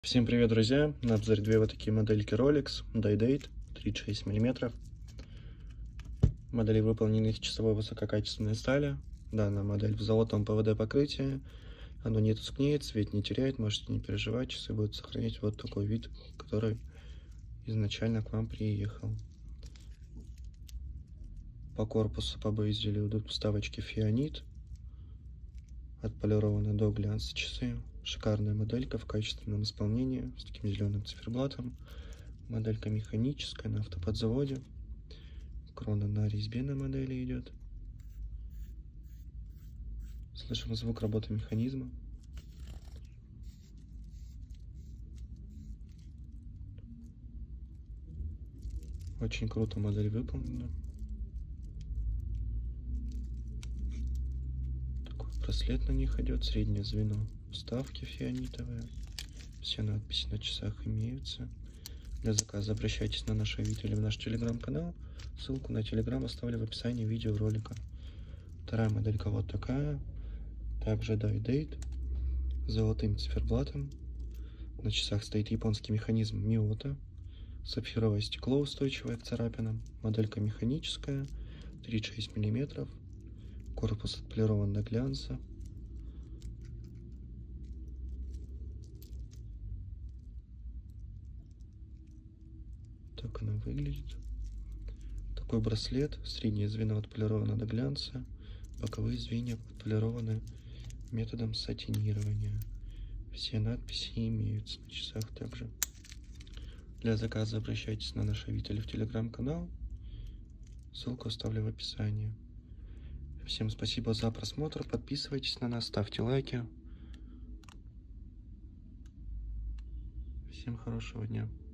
Всем привет, друзья! На обзоре две вот такие модельки Rolex Day-Date 36 мм. Модели выполнены из часовой высококачественной стали. Данная модель в золотом ПВД покрытии. Оно не тускнеет, цвет не теряет, можете не переживать. Часы будут сохранять вот такой вид, который изначально к вам приехал. По корпусу, по изделию идут вставочки фианит. Отполированы до глянца часы. Шикарная моделька в качественном исполнении с таким зеленым циферблатом. Моделька механическая, на автоподзаводе. Крона на резьбе на модели идет. Слышим звук работы механизма. Очень круто модель выполнена. Такой браслет на них идет, среднее звено вставки фианитовые. Все надписи на часах имеются. Для заказа обращайтесь на наш Авито или в наш телеграм-канал. Ссылку на телеграм оставлю в описании видеоролика. Вторая моделька вот такая. Также Day-Date. С золотым циферблатом. На часах стоит японский механизм Миота. Сапфировое стекло устойчивое к царапинам. Моделька механическая. 36 мм. Корпус отполирован до глянца. Так она выглядит. Такой браслет. Среднее звено отполировано до глянца. Боковые звенья отполированы методом сатинирования. Все надписи имеются на часах также. Для заказа обращайтесь на наш Авито или в телеграм-канал. Ссылку оставлю в описании. Всем спасибо за просмотр. Подписывайтесь на нас, ставьте лайки. Всем хорошего дня.